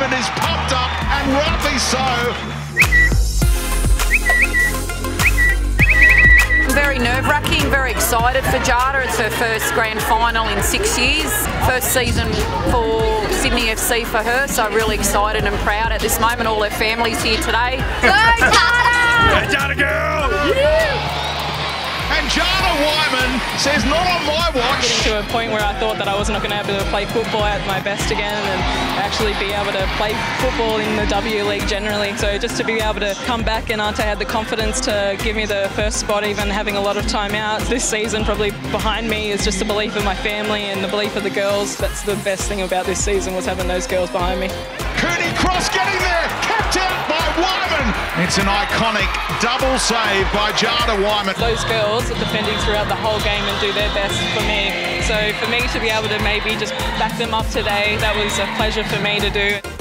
Wyman is pumped up, and rightly so. Very nerve-wracking, very excited for Jada. It's her first grand final in 6 years. First season for Sydney FC for her, so really excited and proud at this moment. All her family's here today. Go Jada! Go Jada girl! Yeah! And Jada Wyman says, not on my watch. Getting to a point where I thought that I wasn't going to be able to play football at my best again and actually be able to play football in the W League generally. So just to be able to come back, and Ante had the confidence to give me the first spot, even having a lot of time out. This season probably behind me is just the belief of my family and the belief of the girls. That's the best thing about this season, was having those girls behind me. Cooney Cross getting there, kept out by Wyman. It's an iconic double save by Jada Wyman. Those girls are defending throughout the whole game and do their best for me. So for me to be able to maybe just back them up today, that was a pleasure for me to do.